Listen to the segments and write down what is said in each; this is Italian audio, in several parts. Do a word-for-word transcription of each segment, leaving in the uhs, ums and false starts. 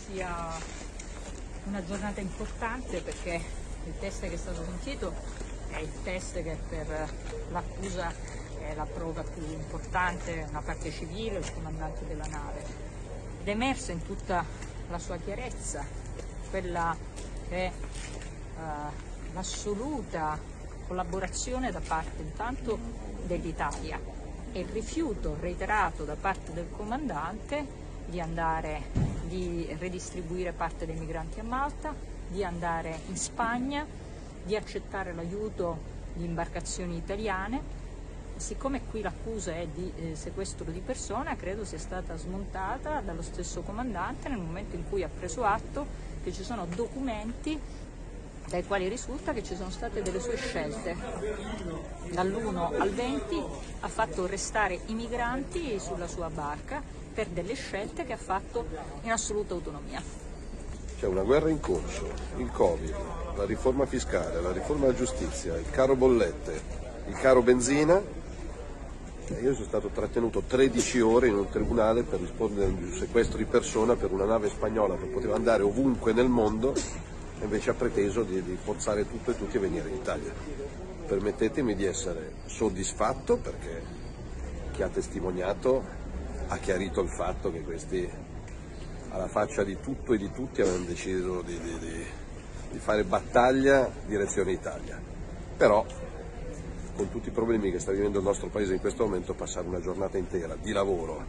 sia una giornata importante perché il test che è stato sentito è il test che per l'accusa è la prova più importante, una parte civile, il comandante della nave. Ed è emersa in tutta la sua chiarezza quella che è uh, l'assoluta collaborazione da parte intanto dell'Italia e il rifiuto reiterato da parte del comandante di andare, di ridistribuire parte dei migranti a Malta, di andare in Spagna, di accettare l'aiuto di imbarcazioni italiane. Siccome qui l'accusa è di eh, sequestro di persona, credo sia stata smontata dallo stesso comandante nel momento in cui ha preso atto che ci sono documenti dai quali risulta che ci sono state delle sue scelte. Dall'uno al venti ha fatto restare i migranti sulla sua barca per delle scelte che ha fatto in assoluta autonomia. C'è una guerra in corso, il Covid, la riforma fiscale, la riforma della giustizia, il caro bollette, il caro benzina. Io sono stato trattenuto tredici ore in un tribunale per rispondere di un sequestro di persona per una nave spagnola che poteva andare ovunque nel mondo e invece ha preteso di, di forzare tutto e tutti a venire in Italia. Permettetemi di essere soddisfatto perché chi ha testimoniato ha chiarito il fatto che questi, alla faccia di tutto e di tutti, avevano deciso di, di, di, di fare battaglia direzione Italia. Però, con tutti i problemi che sta vivendo il nostro Paese in questo momento, passare una giornata intera di lavoro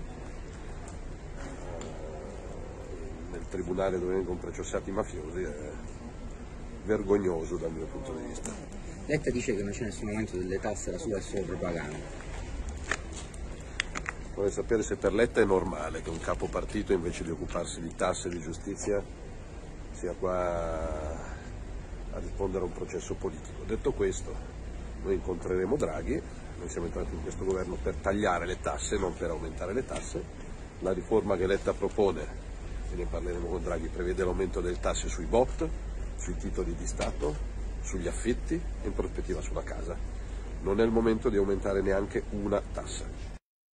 nel tribunale dove vengono processati i mafiosi è vergognoso dal mio punto di vista. Letta dice che non c'è nessun aumento delle tasse, la sua è solo propaganda. Vorrei sapere se per Letta è normale che un capo partito, invece di occuparsi di tasse e di giustizia, sia qua a rispondere a un processo politico. Detto questo, noi incontreremo Draghi, noi siamo entrati in questo governo per tagliare le tasse, non per aumentare le tasse. La riforma che Letta propone, e ne parleremo con Draghi, prevede l'aumento delle tasse sui B O T, sui titoli di Stato, sugli affitti e in prospettiva sulla casa. Non è il momento di aumentare neanche una tassa.